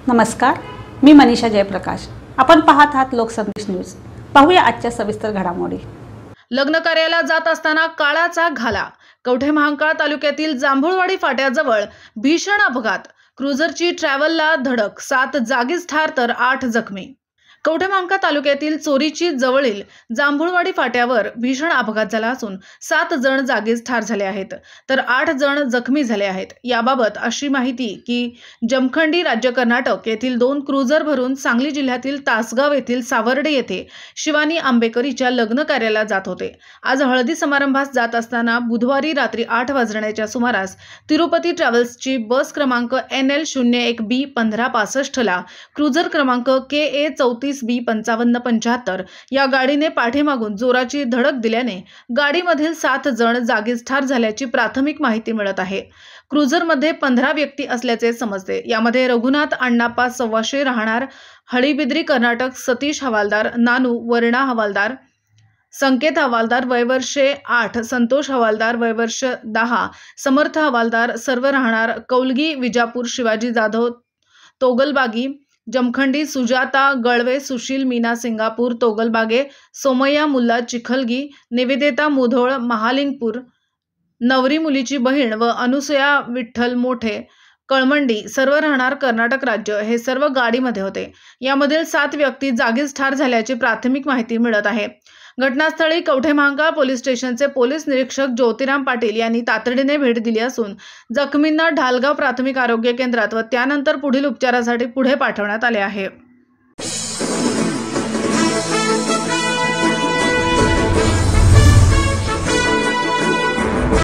नमस्कार, मी मनीषा जयप्रकाश। आपण पाहत आहात लोकसंदेश न्यूज। पाहूया आजच्या सविस्तर घडामोडी। लग्न कार्याला जात असताना काळाचा घाला। कवठेमहांकाळ तालुक्यातील जांभूळवाडी फाट्याजवळ भीषण अपघात। क्रुझरची ट्रॅव्हलला धडक, 7 जागीच ठार तर 8 जखमी। कवठेमहांकाळ तालुक्यातील चोरीची जवळील जांभूळवाडी फाट्यावर भीषण अपघात झाला असून 7 जण जागीच ठार झाले आहेत तर 8 जण जखमी झाले आहेत। याबाबत अशी माहिती की जमखंडी राज्य कर्नाटक येथील 2 क्रुझर भरून सांगली जिल्ह्यातील तासगाव येथील सावर्डे येथे शिवानी आंबेकरीच्या लग्न कार्याला जात होते। आज हळदी समारंभास जात असताना बुधवारी रात्री 8 वाजण्याच्या सुमारास तिरुपती ट्रॅव्हल्सची बस क्रमांक NL01B 1565 ला क्रुझर क्रमांक KA 34B5575 या गाडीने पाठीमागून जोराची धडक दिल्याने गाडीमधील 7 जण जागीच ठार झाल्याची प्राथमिक माहिती मिळत आहे। क्रुझरमध्ये 15 व्यक्ती असल्याचे समजते। यामध्ये रघुनाथ अण्णाप्पा सव्वाशे राहणार हळीबिद्री कर्नाटक, सतीश हवालदार, नानू वर्णा हवालदार, संकेत हवालदार वय वर्ष 8, संतोष हवालदार वय वर्ष 10, समर्थ हवालदार सर्व राहणार कौलगी विजापूर, शिवाजी जाधव तोगलबागी जमखंडी, सुजाता गळवे, सुशील मीना सिंगापूर तोगलबागे, सोमय्या मुल्ला चिखलगी, निवेदिता मुधोळ महालिंगपूर, नवरी मुलीची बहीण व अनुसया विठ्ठल मोठे कळमंडी सर्व राहणार कर्नाटक राज्य हे सर्व गाडीमध्ये होते। यामधील 7 व्यक्ती जागीच ठार झाल्याची प्राथमिक माहिती मिळत आहे। घटनास्थळी कवठेमहांकाळ पोलीस स्टेशनचे पोलीस निरीक्षक ज्योतिराम पाटील यांनी तातडीने भेट दिली असून जखमींना ढालगाव प्राथमिक आरोग्य केंद्रात व त्यानंतर पुढील उपचारासाठी पुढे पाठवण्यात आले आहे।